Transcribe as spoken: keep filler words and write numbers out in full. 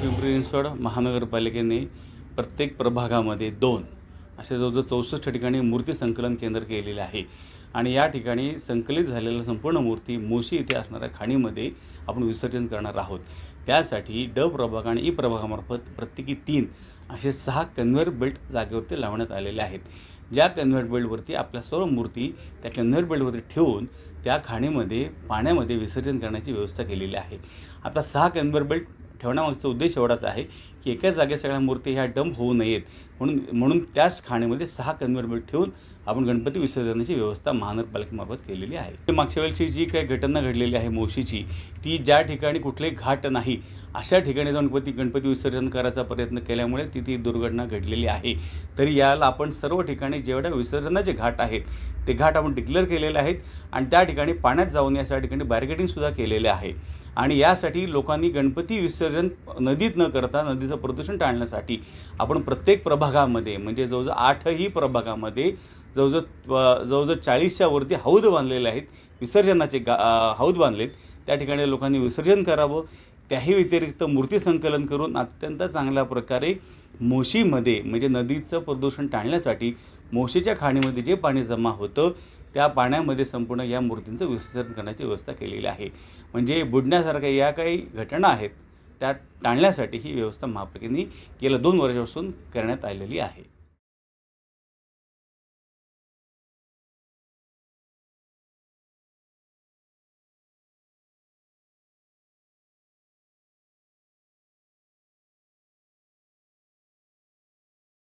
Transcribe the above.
पिंपरी चिंचवड महानगरपालिकेने प्रत्येक प्रभागामध्ये दोन असे जवळजवळ चौसष्ट ठिकाणी मूर्ती संकलन केंद्र केलेले आहे आणि या ठिकाणी संकलित झालेल्या संपूर्ण मूर्ती मोशी इथे असणाऱ्या खाणीमध्ये आपण विसर्जन करणार आहोत। त्यासाठी ड प्रभाग आणि ई प्रभागामार्फत प्रत्येकी तीन असे सहा कन्व्हेयर बेल्ट जागेवरती लावण्यात आलेले आहेत। ज्या कन्व्हेयर बेल्टवरती आपल्या सर्व मूर्ती त्या कन्व्हेयर बेल्टवरती ठेवून त्या खाणीमध्ये पाण्यामध्ये विसर्जन करण्याची व्यवस्था केलेली आहे। आता सहा कन्व्हेयर बेल्ट ठेवण्यामागचा उद्देश एवढाच आहे की एका जागे सगळ्या मूर्ती ह्या डंप होऊ नयेत म्हणून म्हणून त्याच खाणीमध्ये सहा कन्व्हेयर बेल्ट ठेवून आपण गणपती विसर्जनाची व्यवस्था महानगरपालिकेमार्फत केलेली आहे। मागच्या वेळची जी काही घटना घडलेली आहे मोशीची, ती ज्या ठिकाणी कुठलेही घाट नाही अशा ठिकाणी जाऊन गणपती गणपती विसर्जन करायचा प्रयत्न केल्यामुळे ती ती दुर्घटना घडलेली आहे। तरी याला आपण सर्व ठिकाणी जेवढ्या विसर्जनाचे घाट आहेत ते घाट आपण डिक्लेअर केलेले आहेत आणि त्या ठिकाणी पाण्यात जाऊन या ठिकाणी बॅरिकेडिंग सुद्धा केलेले आहे आणि यासाठी लोकांनी गणपती विसर्जन नदीत न करता नदीचं प्रदूषण टाळण्यासाठी आपण प्रत्येक प्रभागामध्ये म्हणजे जवळजवळ आठही प्रभागामध्ये जवळजवळ जवळजवळ चाळीसच्या वरती हौद बांधलेले आहेत, विसर्जनाचे गा हौद बांधलेत। त्या ठिकाणी लोकांनी विसर्जन करावं। त्याही व्यतिरिक्त मूर्ती संकलन करून अत्यंत चांगल्या प्रकारे मोशीमध्ये म्हणजे नदीचं प्रदूषण टाळण्यासाठी मोशीच्या खाणीमध्ये जे पाणी जमा होतं त्या पाण्यामध्ये संपूर्ण या मूर्तींचं विसर्जन करण्याची व्यवस्था केलेली आहे। म्हणजे बुडण्यासारख्या या काही घटना आहेत त्या टाळण्यासाठी ही व्यवस्था महापालिकेने गेल्या दोन वर्षापासून करण्यात आलेली आहे।